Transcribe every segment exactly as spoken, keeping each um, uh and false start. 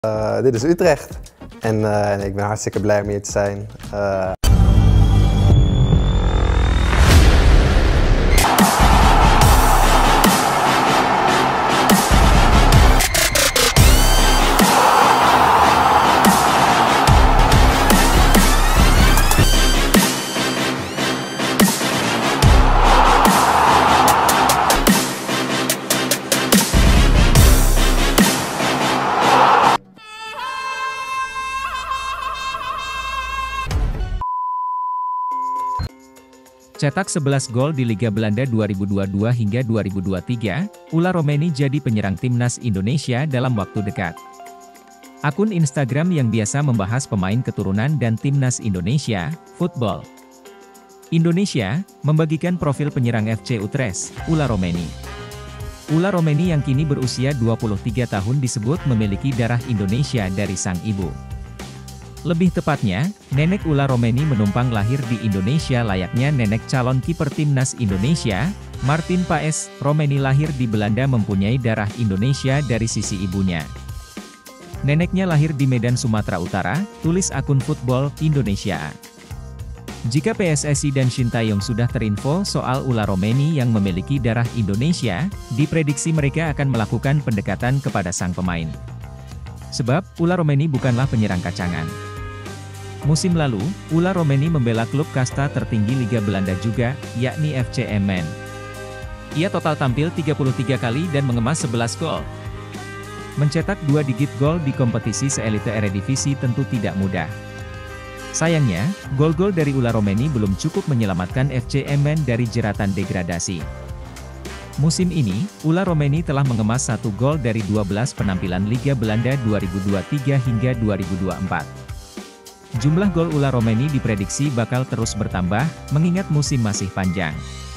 Uh, dit is Utrecht en uh, ik ben hartstikke blij om hier te zijn. Uh... Cetak sebelas gol di Liga Belanda dua ribu dua puluh dua hingga dua ribu dua puluh tiga, Ula Romeni jadi penyerang timnas Indonesia dalam waktu dekat. Akun Instagram yang biasa membahas pemain keturunan dan timnas Indonesia, Football Indonesia, membagikan profil penyerang F C Utrecht, Ula Romeni. Ula Romeni yang kini berusia dua puluh tiga tahun disebut memiliki darah Indonesia dari sang ibu. Lebih tepatnya, nenek Ula Romeni menumpang lahir di Indonesia layaknya nenek calon kiper timnas Indonesia, Martin Paes. Romeni lahir di Belanda mempunyai darah Indonesia dari sisi ibunya. Neneknya lahir di Medan, Sumatera Utara, tulis akun Football Indonesia. Jika P S S I dan Shin Tae-yong sudah terinfo soal Ula Romeni yang memiliki darah Indonesia, diprediksi mereka akan melakukan pendekatan kepada sang pemain. Sebab, Ula Romeni bukanlah penyerang kacangan. Musim lalu, Ula Romeni membela klub kasta tertinggi Liga Belanda juga, yakni F C Emmen. Ia total tampil tiga puluh tiga kali dan mengemas sebelas gol. Mencetak dua digit gol di kompetisi seelite Eredivisie tentu tidak mudah. Sayangnya, gol-gol dari Ula Romeni belum cukup menyelamatkan F C Emmen dari jeratan degradasi. Musim ini, Ula Romeni telah mengemas satu gol dari dua belas penampilan Liga Belanda dua ribu dua puluh tiga hingga dua ribu dua puluh empat. Jumlah gol Ula Romeni diprediksi bakal terus bertambah, mengingat musim masih panjang.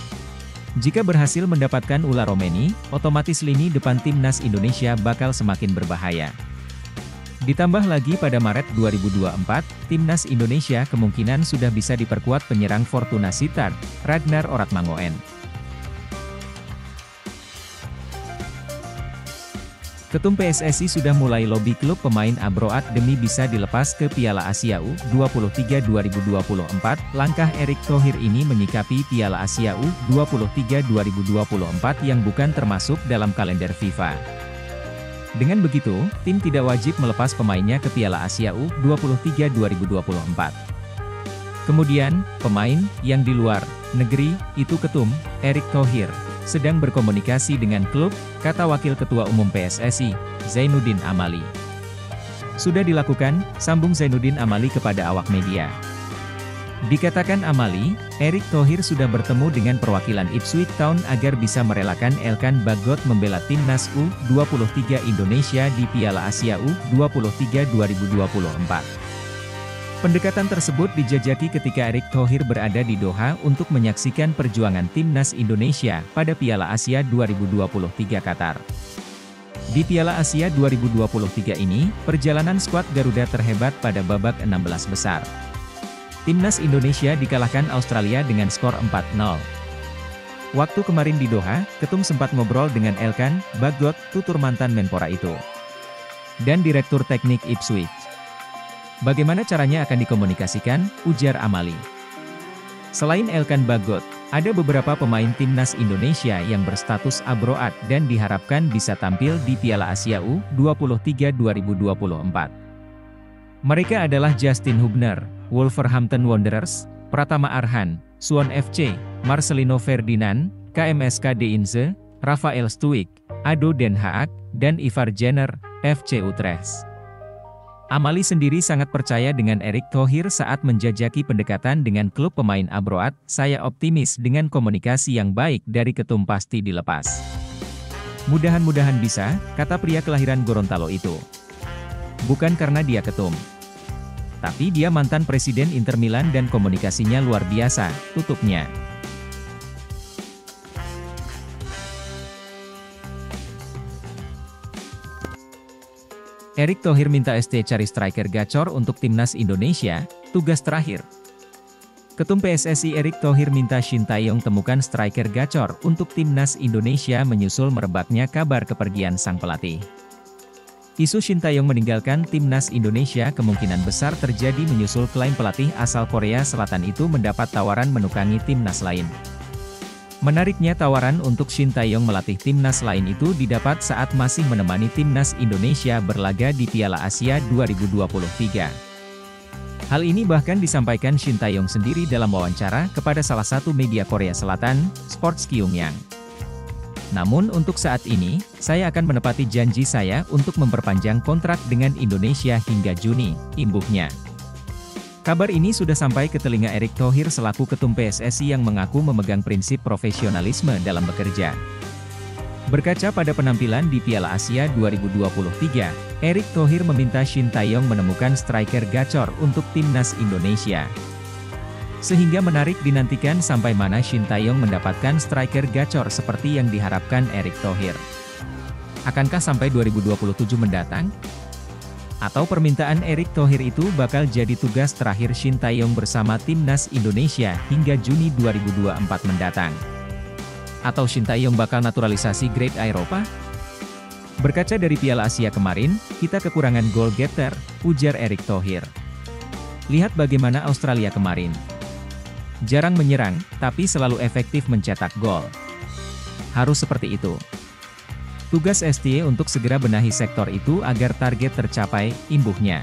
Jika berhasil mendapatkan Ula Romeni, otomatis lini depan timnas Indonesia bakal semakin berbahaya. Ditambah lagi pada Maret dua ribu dua puluh empat, timnas Indonesia kemungkinan sudah bisa diperkuat penyerang Fortuna Sittard, Ragnar Oratmangoen. Ketum P S S I sudah mulai lobi klub pemain Abroad demi bisa dilepas ke Piala Asia U dua puluh tiga dua ribu dua puluh empat. Langkah Erick Thohir ini menyikapi Piala Asia U dua puluh tiga dua ribu dua puluh empat yang bukan termasuk dalam kalender FIFA. Dengan begitu, tim tidak wajib melepas pemainnya ke Piala Asia U dua puluh tiga dua ribu dua puluh empat. Kemudian, pemain yang di luar negeri itu ketum Erick Thohir sedang berkomunikasi dengan klub, kata Wakil Ketua Umum P S S I, Zainuddin Amali. Sudah dilakukan, sambung Zainuddin Amali kepada awak media. Dikatakan Amali, Erick Thohir sudah bertemu dengan perwakilan Ipswich Town agar bisa merelakan Elkan Bagot membela timnas U dua puluh tiga Indonesia di Piala Asia U dua puluh tiga dua ribu dua puluh empat. Pendekatan tersebut dijajaki ketika Erick Thohir berada di Doha untuk menyaksikan perjuangan timnas Indonesia pada Piala Asia dua ribu dua puluh tiga Qatar. Di Piala Asia dua ribu dua puluh tiga ini, perjalanan skuad Garuda terhebat pada babak enam belas besar. Timnas Indonesia dikalahkan Australia dengan skor empat nol. Waktu kemarin di Doha, Ketum sempat ngobrol dengan Elkan Bagot, tutur mantan Menpora itu, dan Direktur Teknik Ipswich. Bagaimana caranya akan dikomunikasikan, ujar Amali. Selain Elkan Bagot, ada beberapa pemain timnas Indonesia yang berstatus abroad dan diharapkan bisa tampil di Piala Asia U dua puluh tiga dua ribu dua puluh empat. Mereka adalah Justin Hubner, Wolverhampton Wanderers, Pratama Arhan, Suwon F C, Marcelino Ferdinand, K M S K Deinze, Rafael Stuik, Ado Den Haag, dan Ivar Jenner, F C Utrecht. Amali sendiri sangat percaya dengan Erick Thohir saat menjajaki pendekatan dengan klub pemain abroad. Saya optimis dengan komunikasi yang baik dari ketum pasti dilepas. Mudah-mudahan bisa, kata pria kelahiran Gorontalo itu. Bukan karena dia ketum, tapi dia mantan presiden Inter Milan dan komunikasinya luar biasa, tutupnya. Erick Thohir minta S T cari striker gacor untuk timnas Indonesia, tugas terakhir. Ketum P S S I Erick Thohir minta Shin Tae-yong temukan striker gacor untuk timnas Indonesia menyusul merebaknya kabar kepergian sang pelatih. Isu Shin Tae-yong meninggalkan timnas Indonesia kemungkinan besar terjadi menyusul klaim pelatih asal Korea Selatan itu mendapat tawaran menukangi timnas lain. Menariknya tawaran untuk Shin Tae-yong melatih timnas lain itu didapat saat masih menemani timnas Indonesia berlaga di Piala Asia dua ribu dua puluh tiga. Hal ini bahkan disampaikan Shin Tae-yong sendiri dalam wawancara kepada salah satu media Korea Selatan, Sports Kyungyang. Namun untuk saat ini, saya akan menepati janji saya untuk memperpanjang kontrak dengan Indonesia hingga Juni, imbuhnya. Kabar ini sudah sampai ke telinga Erick Thohir selaku Ketum P S S I yang mengaku memegang prinsip profesionalisme dalam bekerja. Berkaca pada penampilan di Piala Asia dua ribu dua puluh tiga, Erick Thohir meminta Shin Tae-yong menemukan striker gacor untuk timnas Indonesia. Sehingga menarik dinantikan sampai mana Shin Tae-yong mendapatkan striker gacor seperti yang diharapkan Erick Thohir. Akankah sampai dua ribu dua puluh tujuh mendatang? Atau permintaan Erick Thohir itu bakal jadi tugas terakhir Shin Tae-yong bersama timnas Indonesia hingga Juni dua ribu dua puluh empat mendatang? Atau Shin Tae-yong bakal naturalisasi Great Eropa? Berkaca dari Piala Asia kemarin, kita kekurangan goal getter, ujar Erick Thohir. Lihat bagaimana Australia kemarin. Jarang menyerang, tapi selalu efektif mencetak gol. Harus seperti itu. Tugas S T Y untuk segera benahi sektor itu agar target tercapai, imbuhnya.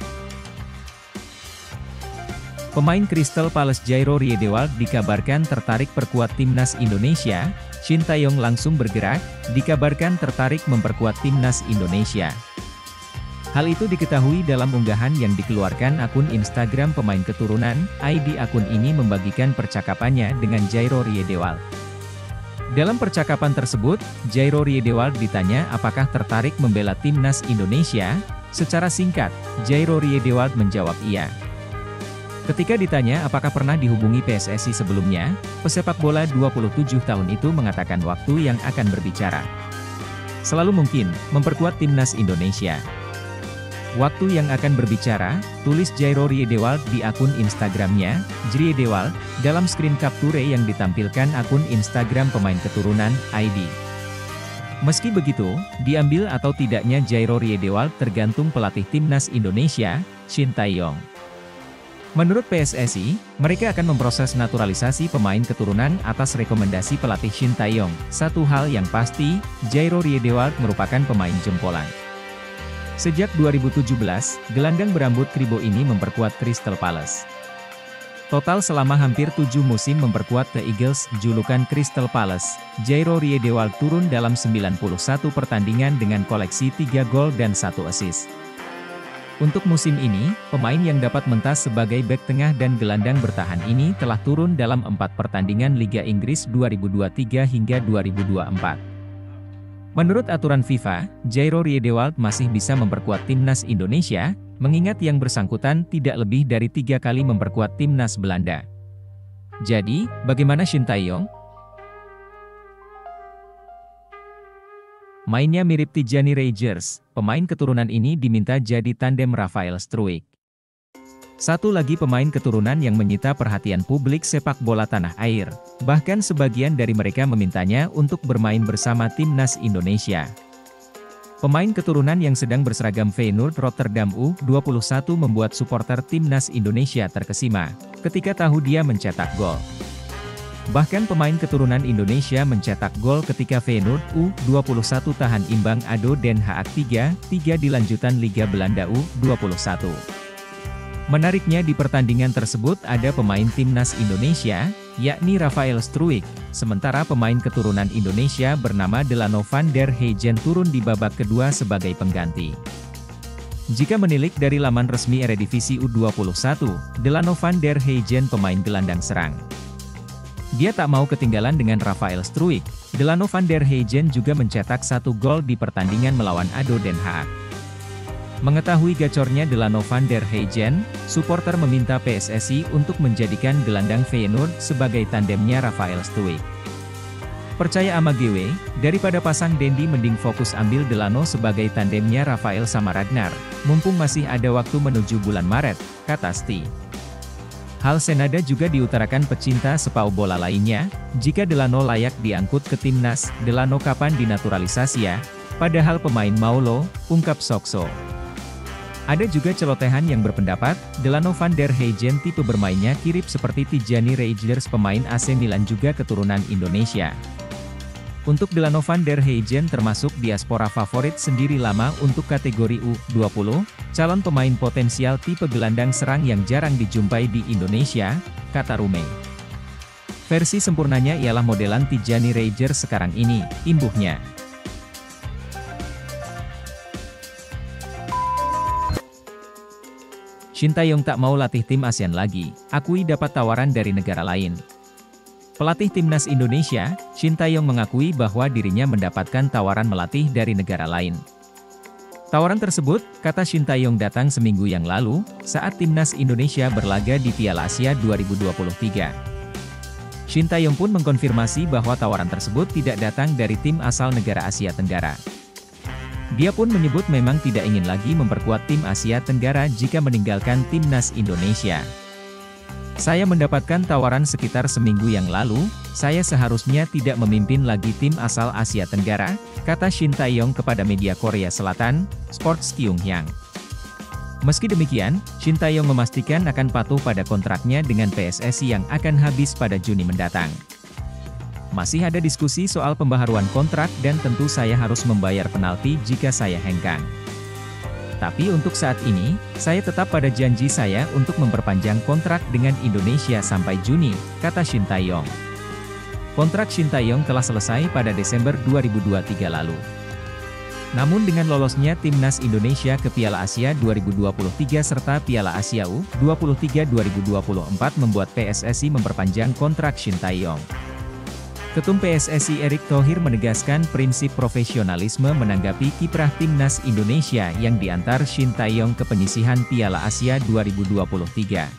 Pemain Crystal Palace Jairo Riedewald dikabarkan tertarik perkuat timnas Indonesia. Shin Tae-yong langsung bergerak, dikabarkan tertarik memperkuat timnas Indonesia. Hal itu diketahui dalam unggahan yang dikeluarkan akun Instagram pemain keturunan. I D akun ini membagikan percakapannya dengan Jairo Riedewald. Dalam percakapan tersebut, Jairo Riedewald ditanya apakah tertarik membela timnas Indonesia. Secara singkat, Jairo Riedewald menjawab iya. Ketika ditanya apakah pernah dihubungi P S S I sebelumnya, pesepak bola dua puluh tujuh tahun itu mengatakan waktu yang akan berbicara. Selalu mungkin, memperkuat timnas Indonesia. Waktu yang akan berbicara, tulis Jairo Riedewald di akun Instagramnya, Jriedewald, dalam screen capture yang ditampilkan akun Instagram pemain keturunan, I D. Meski begitu, diambil atau tidaknya Jairo Riedewald tergantung pelatih timnas Indonesia, Shin Tae-yong. Menurut P S S I, mereka akan memproses naturalisasi pemain keturunan atas rekomendasi pelatih Shin Tae-yong. Satu hal yang pasti, Jairo Riedewald merupakan pemain jempolan. Sejak dua ribu tujuh belas, gelandang berambut kribo ini memperkuat Crystal Palace. Total selama hampir tujuh musim memperkuat The Eagles, julukan Crystal Palace, Jairo Riedewald turun dalam sembilan puluh satu pertandingan dengan koleksi tiga gol dan satu assist. Untuk musim ini, pemain yang dapat mentas sebagai bek tengah dan gelandang bertahan ini telah turun dalam empat pertandingan Liga Inggris dua ribu dua puluh tiga hingga dua ribu dua puluh empat. Menurut aturan FIFA, Jairo Riedewald masih bisa memperkuat timnas Indonesia, mengingat yang bersangkutan tidak lebih dari tiga kali memperkuat timnas Belanda. Jadi, bagaimana Shin Tae-yong? Mainnya mirip Tijani Rangers, pemain keturunan ini diminta jadi tandem Rafael Struijk. Satu lagi pemain keturunan yang menyita perhatian publik sepak bola tanah air, bahkan sebagian dari mereka memintanya untuk bermain bersama timnas Indonesia. Pemain keturunan yang sedang berseragam Feyenoord Rotterdam U dua puluh satu membuat supporter timnas Indonesia terkesima, ketika tahu dia mencetak gol. Bahkan pemain keturunan Indonesia mencetak gol ketika Feyenoord U dua puluh satu tahan imbang A D O Den Haag tiga tiga di lanjutan Liga Belanda U dua puluh satu. Menariknya di pertandingan tersebut ada pemain timnas Indonesia, yakni Rafael Struijk, sementara pemain keturunan Indonesia bernama Delano van der Heijden turun di babak kedua sebagai pengganti. Jika menilik dari laman resmi Eredivisie U dua puluh satu, Delano van der Heijden pemain gelandang serang. Dia tak mau ketinggalan dengan Rafael Struijk. Delano van der Heijden juga mencetak satu gol di pertandingan melawan A D O Den Haag. Mengetahui gacornya Delano van der Heijden, supporter meminta P S S I untuk menjadikan gelandang Feyenoord sebagai tandemnya Rafael Struijk. Percaya ama G W, daripada pasang Dendi mending fokus ambil Delano sebagai tandemnya Rafael sama Ragnar, mumpung masih ada waktu menuju bulan Maret, kata Sti. Hal senada juga diutarakan pecinta sepak bola lainnya, jika Delano layak diangkut ke timnas, Delano kapan dinaturalisasi ya? Padahal pemain Maulo, ungkap Sokso. Ada juga celotehan yang berpendapat, Delano van der Heijden tipe bermainnya kirip seperti Tijani Reijers pemain A C Milan juga keturunan Indonesia. Untuk Delano van der Heijden termasuk diaspora favorit sendiri lama untuk kategori U dua puluh, calon pemain potensial tipe gelandang serang yang jarang dijumpai di Indonesia, kata Rume. Versi sempurnanya ialah modelan Tijani Reijers sekarang ini, imbuhnya. Shin Tae-yong tak mau latih tim ASEAN lagi, akui dapat tawaran dari negara lain. Pelatih timnas Indonesia, Shin Tae-yong mengakui bahwa dirinya mendapatkan tawaran melatih dari negara lain. Tawaran tersebut, kata Shin Tae-yong datang seminggu yang lalu, saat timnas Indonesia berlaga di Piala Asia dua ribu dua puluh tiga. Shin Tae-yong pun mengkonfirmasi bahwa tawaran tersebut tidak datang dari tim asal negara Asia Tenggara. Dia pun menyebut memang tidak ingin lagi memperkuat tim Asia Tenggara jika meninggalkan timnas Indonesia. Saya mendapatkan tawaran sekitar seminggu yang lalu, saya seharusnya tidak memimpin lagi tim asal Asia Tenggara, kata Shin Tae-yong kepada media Korea Selatan, Sports Kyungyang. Meski demikian, Shin Tae-yong memastikan akan patuh pada kontraknya dengan P S S I yang akan habis pada Juni mendatang. Masih ada diskusi soal pembaharuan kontrak dan tentu saya harus membayar penalti jika saya hengkang. Tapi untuk saat ini, saya tetap pada janji saya untuk memperpanjang kontrak dengan Indonesia sampai Juni, kata Shin Tae-yong. Kontrak Shin Tae-yong telah selesai pada Desember dua ribu dua puluh tiga lalu. Namun dengan lolosnya timnas Indonesia ke Piala Asia dua ribu dua puluh tiga serta Piala Asia U dua puluh tiga dua ribu dua puluh empat membuat P S S I memperpanjang kontrak Shin Tae-yong. Ketum P S S I Erick Thohir menegaskan prinsip profesionalisme menanggapi kiprah timnas Indonesia yang diantar Shin Tae-yong ke penyisihan Piala Asia dua ribu dua puluh tiga.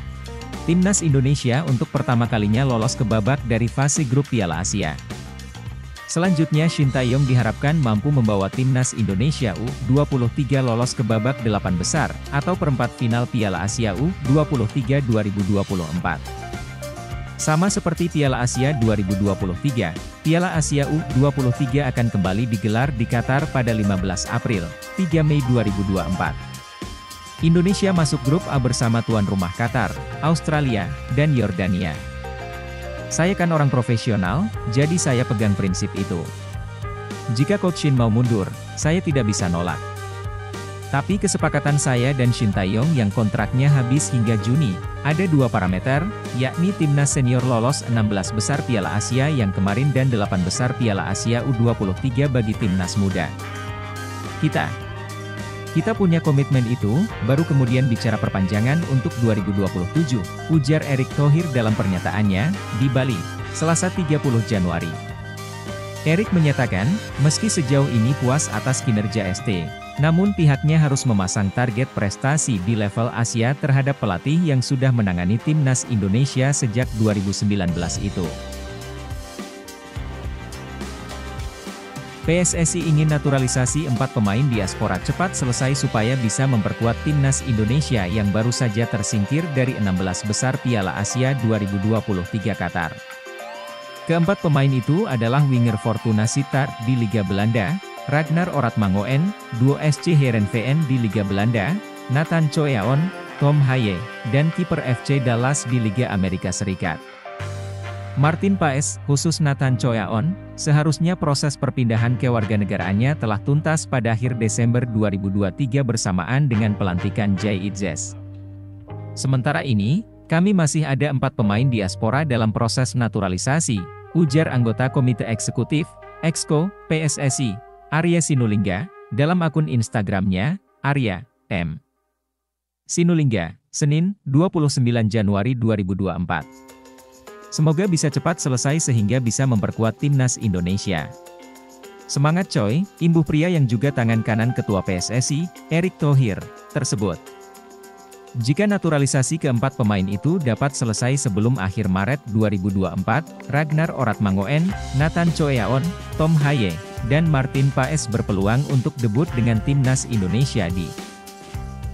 Timnas Indonesia untuk pertama kalinya lolos ke babak dari fase grup Piala Asia. Selanjutnya Shin Tae-yong diharapkan mampu membawa timnas Indonesia U dua puluh tiga lolos ke babak delapan besar, atau perempat final Piala Asia U dua puluh tiga dua ribu dua puluh empat. Sama seperti Piala Asia dua ribu dua puluh tiga, Piala Asia U dua puluh tiga akan kembali digelar di Qatar pada lima belas April, tiga Mei dua ribu dua puluh empat. Indonesia masuk grup A bersama tuan rumah Qatar, Australia, dan Yordania. Saya kan orang profesional, jadi saya pegang prinsip itu. Jika Coach Shin mau mundur, saya tidak bisa nolak. Tapi kesepakatan saya dan Shin Tae-yong yang kontraknya habis hingga Juni, ada dua parameter, yakni timnas senior lolos enam belas besar Piala Asia yang kemarin dan delapan besar Piala Asia U dua puluh tiga bagi timnas muda. Kita, kita punya komitmen itu, baru kemudian bicara perpanjangan untuk dua ribu dua puluh tujuh, ujar Erick Thohir dalam pernyataannya, di Bali, Selasa tiga puluh Januari. Erick menyatakan, meski sejauh ini puas atas kinerja S T, namun pihaknya harus memasang target prestasi di level Asia terhadap pelatih yang sudah menangani timnas Indonesia sejak dua ribu sembilan belas itu. P S S I ingin naturalisasi empat pemain diaspora cepat selesai supaya bisa memperkuat timnas Indonesia yang baru saja tersingkir dari enam belas besar Piala Asia dua ribu dua puluh tiga Qatar. Keempat pemain itu adalah winger Fortuna Sittard di Liga Belanda, Ragnar Oratmangoen, duo S C Heerenveen di Liga Belanda, Nathan Choeaon, Tom Haye, dan kiper F C Dallas di Liga Amerika Serikat. Martin Paes, khusus Nathan Choeaon, seharusnya proses perpindahan kewarganegaraannya telah tuntas pada akhir Desember dua ribu dua puluh tiga bersamaan dengan pelantikan Jay Itzes. Sementara ini, kami masih ada empat pemain diaspora dalam proses naturalisasi, ujar anggota Komite Eksekutif, Exco, P S S I, Arya Sinulinga, dalam akun Instagramnya, Arya, M. Sinulinga, Senin, dua puluh sembilan Januari dua ribu dua puluh empat. Semoga bisa cepat selesai sehingga bisa memperkuat timnas Indonesia. Semangat coy, imbuh pria yang juga tangan kanan Ketua P S S I, Erick Thohir, tersebut. Jika naturalisasi keempat pemain itu dapat selesai sebelum akhir Maret dua ribu dua puluh empat, Ragnar Oratmangoen, Nathan Choeaon, Tom Haye, dan Martin Paes berpeluang untuk debut dengan timnas Indonesia di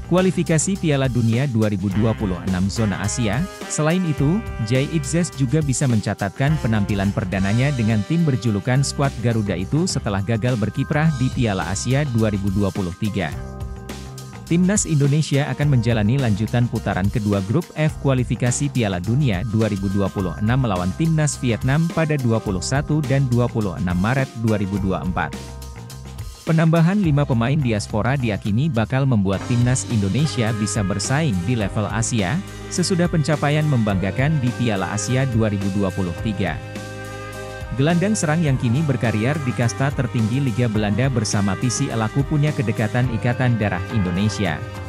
kualifikasi Piala Dunia dua ribu dua puluh enam zona Asia. Selain itu, Jay Itzes juga bisa mencatatkan penampilan perdananya dengan tim berjulukan skuad Garuda itu setelah gagal berkiprah di Piala Asia dua ribu dua puluh tiga. Timnas Indonesia akan menjalani lanjutan putaran kedua grup F kualifikasi Piala Dunia dua ribu dua puluh enam melawan Timnas Vietnam pada dua puluh satu dan dua puluh enam Maret dua ribu dua puluh empat. Penambahan lima pemain diaspora diyakini bakal membuat Timnas Indonesia bisa bersaing di level Asia, sesudah pencapaian membanggakan di Piala Asia dua ribu dua puluh tiga. Gelandang serang yang kini berkarier di kasta tertinggi Liga Belanda bersama P C Elaku punya kedekatan ikatan darah Indonesia.